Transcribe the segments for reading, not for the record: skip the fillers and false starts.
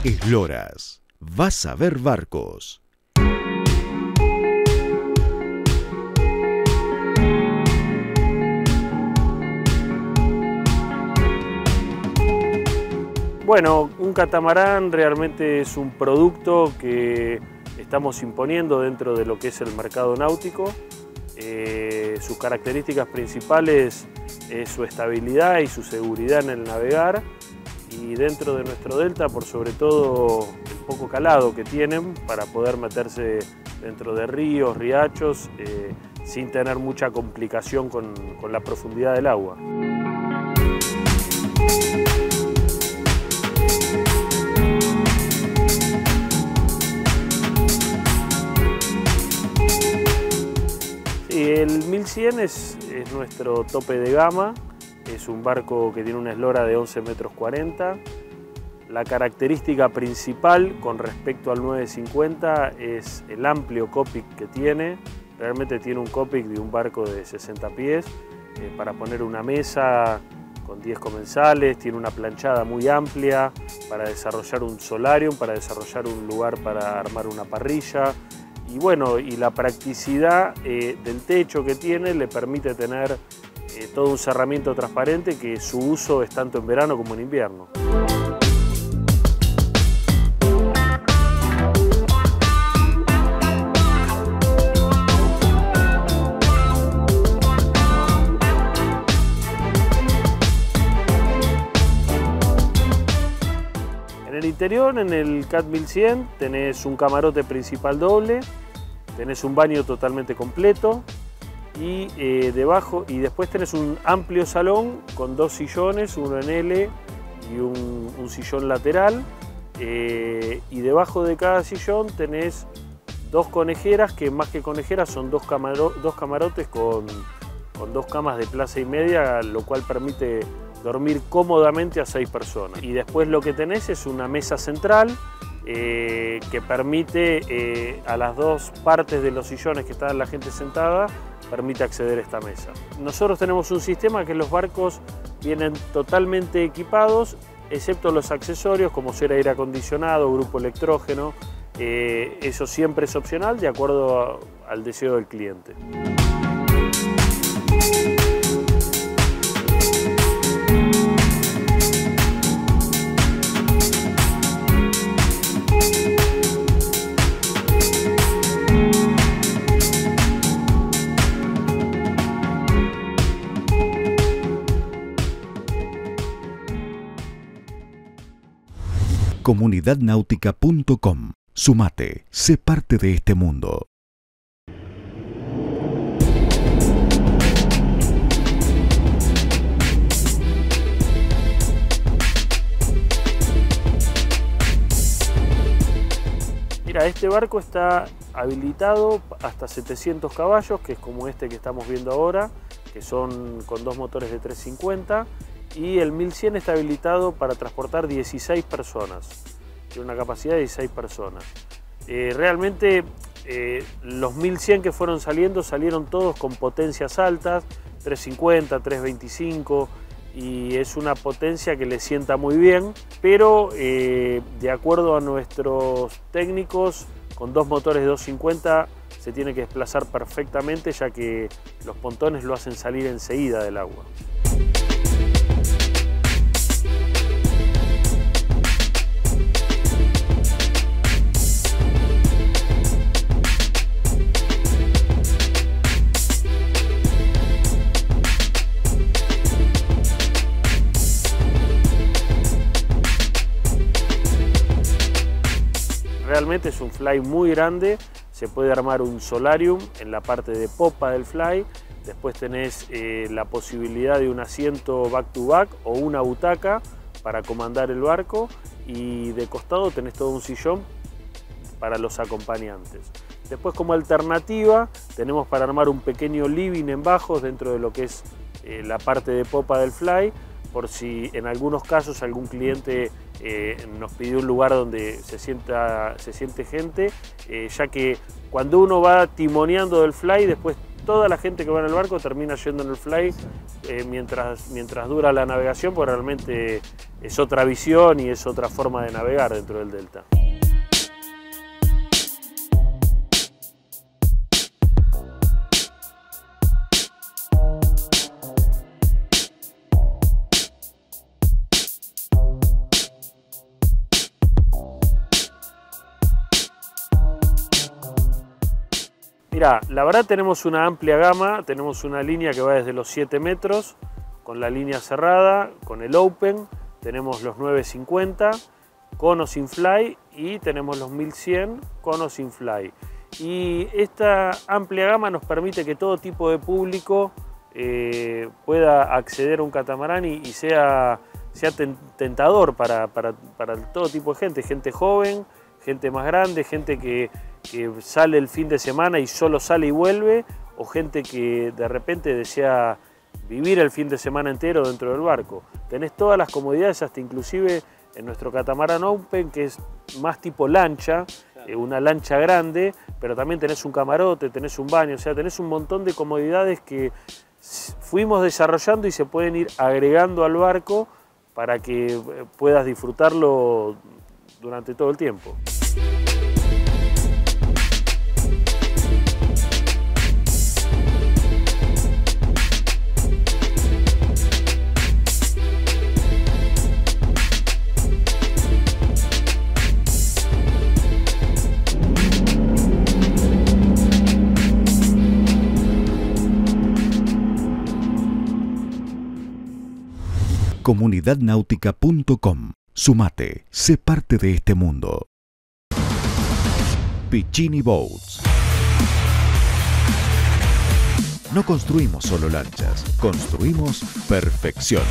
Esloras, vas a ver barcos. Bueno, un catamarán realmente es un producto que estamos imponiendo dentro de lo que es el mercado náutico. Sus características principales es su estabilidad y su seguridad en el navegar, y dentro de nuestro delta, por sobre todo, el poco calado que tienen para poder meterse dentro de ríos, riachos, sin tener mucha complicación con la profundidad del agua. El 1100 es nuestro tope de gama, es un barco que tiene una eslora de 11,40 metros. La característica principal con respecto al 950 es el amplio cockpit que tiene. Realmente tiene un cockpit de un barco de 60 pies para poner una mesa con 10 comensales, tiene una planchada muy amplia para desarrollar un solarium, para desarrollar un lugar para armar una parrilla. Y bueno, y la practicidad del techo que tiene le permite tener todo un cerramiento transparente, que su uso es tanto en verano como en invierno. En el interior, en el CAT 1100, tenés un camarote principal doble, tenés un baño totalmente completo y después tenés un amplio salón con dos sillones, uno en L y un sillón lateral, y debajo de cada sillón tenés dos conejeras, que más que conejeras son dos camarotes con dos camas de plaza y media, lo cual permite dormir cómodamente a 6 personas. Y después lo que tenés es una mesa central que permite a las dos partes de los sillones que está la gente sentada, permite acceder a esta mesa. Nosotros tenemos un sistema que los barcos vienen totalmente equipados, excepto los accesorios como ser aire acondicionado, grupo electrógeno. Eso siempre es opcional de acuerdo al deseo del cliente. Comunidadnautica.com. Sumate, sé parte de este mundo. Mira, este barco está habilitado hasta 700 caballos, que es como este que estamos viendo ahora, que son con dos motores de 350. Y el 1100 está habilitado para transportar 16 personas, tiene una capacidad de 16 personas. Realmente los 1100 que fueron salieron todos con potencias altas, 350, 325, y es una potencia que le sienta muy bien, pero de acuerdo a nuestros técnicos, con dos motores de 250 se tiene que desplazar perfectamente, ya que los pontones lo hacen salir enseguida del agua. Realmente es un fly muy grande, se puede armar un solarium en la parte de popa del fly, después tenés la posibilidad de un asiento back to back o una butaca para comandar el barco, y de costado tenés todo un sillón para los acompañantes. Después, como alternativa, tenemos para armar un pequeño living en bajos dentro de lo que es la parte de popa del fly, por si en algunos casos algún cliente nos pidió un lugar donde se siente gente, ya que cuando uno va timoneando del fly, después toda la gente que va en el barco termina yendo en el fly mientras dura la navegación, porque realmente es otra visión y es otra forma de navegar dentro del delta. Mirá, la verdad tenemos una amplia gama, tenemos una línea que va desde los 7 metros, con la línea cerrada, con el open, tenemos los 950, cono sin fly y tenemos los 1100, cono sin fly. Y esta amplia gama nos permite que todo tipo de público pueda acceder a un catamarán y sea tentador para todo tipo de gente, gente joven, gente más grande, gente que sale el fin de semana y solo sale y vuelve, o gente que de repente desea vivir el fin de semana entero dentro del barco. Tenés todas las comodidades, hasta inclusive en nuestro catamarán open, que es más tipo lancha, una lancha grande, pero también tenés un camarote, tenés un baño, o sea, tenés un montón de comodidades que fuimos desarrollando y se pueden ir agregando al barco para que puedas disfrutarlo durante todo el tiempo. Comunidadnáutica.com. Sumate, sé parte de este mundo. Piccini Boats. No construimos solo lanchas, construimos perfección.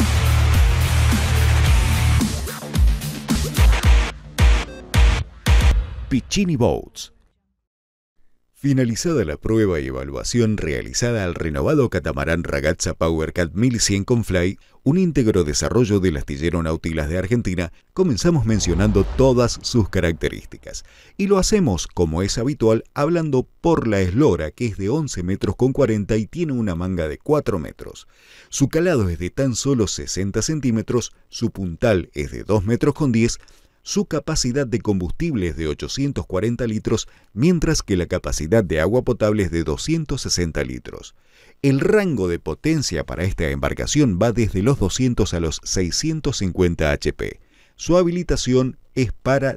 Piccini Boats. Finalizada la prueba y evaluación realizada al renovado catamarán Ragazza PowerCat 1100 con Fly, un íntegro desarrollo del astillero Nautilas de Argentina, comenzamos mencionando todas sus características. Y lo hacemos, como es habitual, hablando por la eslora, que es de 11 metros con 40 y tiene una manga de 4 metros. Su calado es de tan solo 60 centímetros, su puntal es de 2 metros con 10, su capacidad de combustible es de 840 litros, mientras que la capacidad de agua potable es de 260 litros. El rango de potencia para esta embarcación va desde los 200 a los 650 HP. Su habilitación es para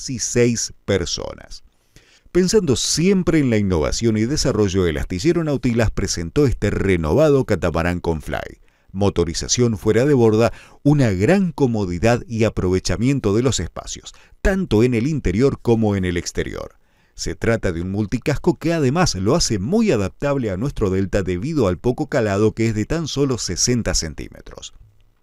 16 personas. Pensando siempre en la innovación y desarrollo, el astillero Nautilas presentó este renovado catamarán con Fly. Motorización fuera de borda, una gran comodidad y aprovechamiento de los espacios, tanto en el interior como en el exterior. Se trata de un multicasco que además lo hace muy adaptable a nuestro delta debido al poco calado, que es de tan solo 60 centímetros.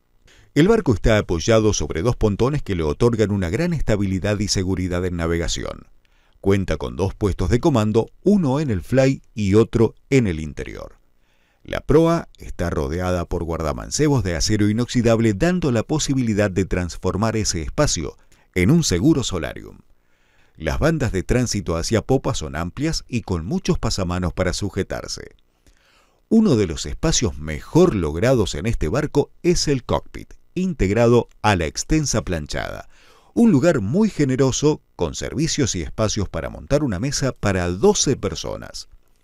El barco está apoyado sobre 2 pontones que le otorgan una gran estabilidad y seguridad en navegación. Cuenta con 2 puestos de comando, uno en el fly y otro en el interior. La proa está rodeada por guardamancebos de acero inoxidable, dando la posibilidad de transformar ese espacio en un seguro solarium. Las bandas de tránsito hacia popa son amplias y con muchos pasamanos para sujetarse. Uno de los espacios mejor logrados en este barco es el cockpit, integrado a la extensa planchada. Un lugar muy generoso, con servicios y espacios para montar una mesa para 12 personas.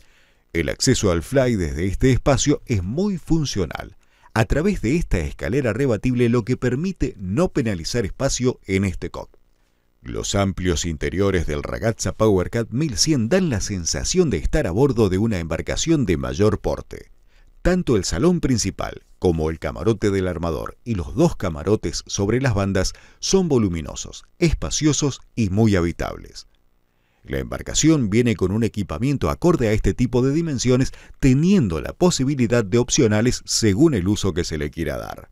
El acceso al fly desde este espacio es muy funcional, a través de esta escalera rebatible, lo que permite no penalizar espacio en este cockpit. Los amplios interiores del Ragazza PowerCat 1100 dan la sensación de estar a bordo de una embarcación de mayor porte. Tanto el salón principal como el camarote del armador y los 2 camarotes sobre las bandas son voluminosos, espaciosos y muy habitables. La embarcación viene con un equipamiento acorde a este tipo de dimensiones, teniendo la posibilidad de opcionales según el uso que se le quiera dar.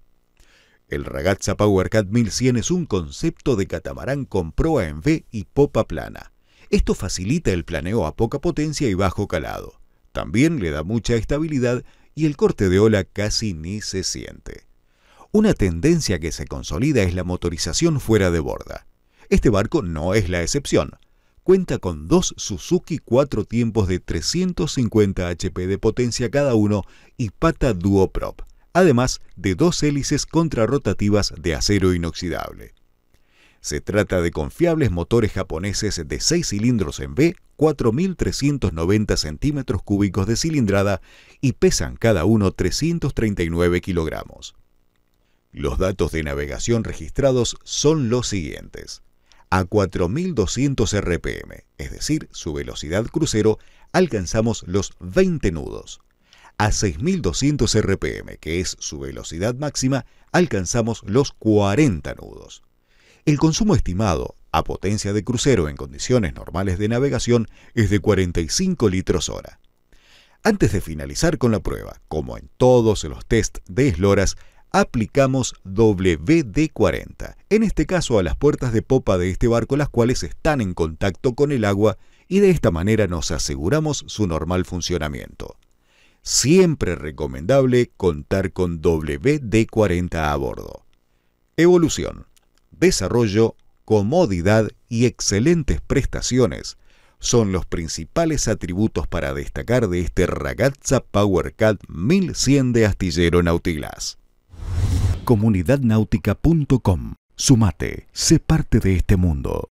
El Ragazza PowerCat 1100 es un concepto de catamarán con proa en V y popa plana. Esto facilita el planeo a poca potencia y bajo calado. También le da mucha estabilidad y el corte de ola casi ni se siente. Una tendencia que se consolida es la motorización fuera de borda. Este barco no es la excepción. Cuenta con 2 Suzuki 4 tiempos de 350 HP de potencia cada uno y pata duoprop, además de 2 hélices contrarrotativas de acero inoxidable. Se trata de confiables motores japoneses de 6 cilindros en V, 4.390 centímetros cúbicos de cilindrada y pesan cada uno 339 kilogramos. Los datos de navegación registrados son los siguientes. A 4.200 RPM, es decir, su velocidad crucero, alcanzamos los 20 nudos. A 6.200 RPM, que es su velocidad máxima, alcanzamos los 40 nudos. El consumo estimado a potencia de crucero en condiciones normales de navegación es de 45 litros hora. Antes de finalizar con la prueba, como en todos los test de esloras, aplicamos WD-40, en este caso a las puertas de popa de este barco, las cuales están en contacto con el agua, y de esta manera nos aseguramos su normal funcionamiento. Siempre recomendable contar con WD-40 a bordo. Evolución, desarrollo, comodidad y excelentes prestaciones son los principales atributos para destacar de este Ragazza PowerCat 1100 de astillero Nautiglass. Comunidadnautica.com. Sumate, sé parte de este mundo.